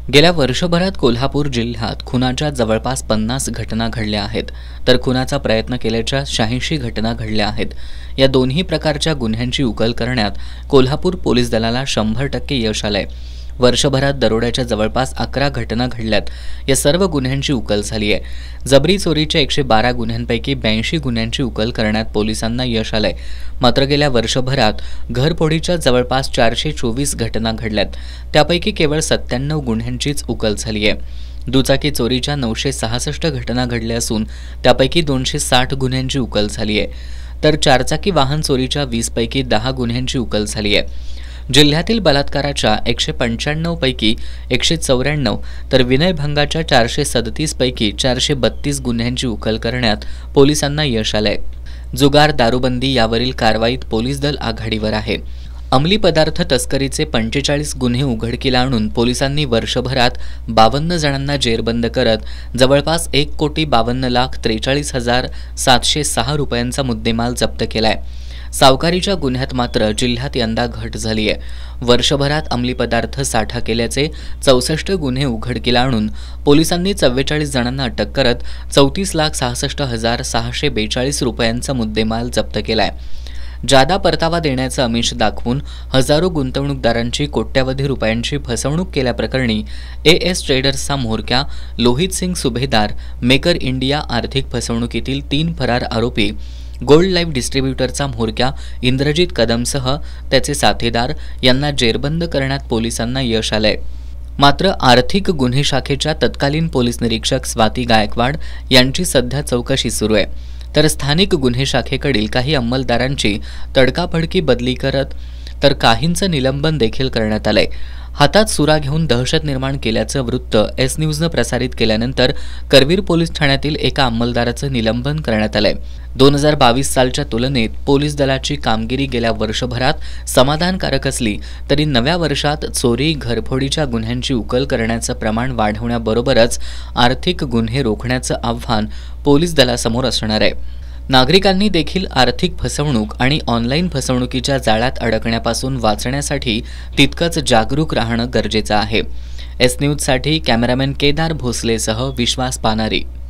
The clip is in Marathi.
गेल्या वर्षभरात कोल्हापूर जिल्ह्यात खुनाच्या जवळपास 50 घटना घडल्या आहेत, तर खुनाचा प्रयत्न केल्याच्या 86 घटना घडल्या आहेत। या दोन्ही प्रकारच्या गुन्ह्यांची उकल करण्यात कोल्हापूर पोलीस दलाला 100% यश आलंय। वर्षभरात दरोड्याच्या जवळपास 11 घटना घडल्यात। या सर्व गुन्ह्यांची उकल झाली आहे। जबरी चोरीच्या 112 गुन्ह्यांपैकी 82 गुन्ह्यांची उकल करण्यात पोलिसांना यश आलंय। मात्र गेल्या वर्षभरात घरफोडीच्या जवळपास 424 घटना घडल्यात, त्यापैकी केवळ 97 गुन्ह्यांचीच उकल झाली आहे। दुचाकी चोरीच्या 966 घटना घडल्या असून त्यापैकी 260 गुन्ह्यांची उकल झाली आहे, तर चारचाकी वाहन चोरीच्या 20 पैकी 10 गुन्ह्यांची उकल झाली आहे। जिल्ह्यातील बलात्काराच्या 195 पैकी 194 तर विनयभंगाच्या 437 पैकी 432 गुन्ह्यांची उकल करण्यात पोलिसांना यश आलंय। जुगार, दारूबंदी यावरील कारवाईत पोलीस दल आघाडीवर आहे। अंमली पदार्थ तस्करीचे 45 गुन्हे उघडकीला आणून पोलिसांनी वर्षभरात 52 जणांना जेरबंद करत जवळपास 1,52,43,706 रुपयांचा मुद्देमाल जप्त केलाय। सावकारीच्या गुन्ह्यात मात्र जिल्ह्यात यंदा घट झाली आहे। वर्षभरात अंमली पदार्थ साठा केल्याचे 64 गुन्हे उघडकीला आणून पोलिसांनी 44 जणांना अटक करत 34,66,642 रुपयांचा मुद्देमाल जप्त केलाय। जादा परतावा देण्याचं आमिष दाखवून हजारो गुंतवणूकदारांची कोट्यावधी रुपयांची फसवणूक केल्याप्रकरणी एएस ट्रेडर्सचा म्होरक्या लोहित सिंग सुभेदार, मेकर इंडिया आर्थिक फसवणुकीतील 3 फरार आरोपी, गोल्ड लाईफ डिस्ट्रीब्युटरचा म्होरक्या इंद्रजित कदमसह त्याचे साथीदार यांना जेरबंद करण्यात पोलिसांना यश आलंय। मात्र आर्थिक गुन्हे शाखेच्या तत्कालीन पोलीस निरीक्षक स्वाती गायकवाड यांची सध्या चौकशी सुरू आहे, तर स्थानिक गुन्हे शाखेकडील काही अंमलदारांची तडकाफडकी बदली करत तर काहींचं निलंबन देखील करण्यात आलंय। हातात सुरा घेऊन दहशत निर्माण केल्याचं वृत्त एस न्यूजनं प्रसारित केल्यानंतर करवीर पोलीस ठाण्यातील एका अंमलदाराचं निलंबन करण्यात आलंय। 2022 सालच्या तुलनेत पोलीस दलाची कामगिरी गेल्या वर्षभरात समाधानकारक असली तरी नव्या वर्षात चोरी, घरफोडीच्या गुन्ह्यांची उकल करण्याचं प्रमाण वाढवण्याबरोबरच आर्थिक गुन्हे रोखण्याचं आव्हान पोलीस दलासमोर असणार आहे। नागरिकांनी देखील आर्थिक फसवणूक आणि ऑनलाईन फसवणुकीच्या जाळ्यात अडकण्यापासून वाचण्यासाठी तितकंच जागरूक राहणं गरजेचं आहे। एस न्यूजसाठी कॅमेरामॅन केदार भोसलेसह विश्वास पानारी।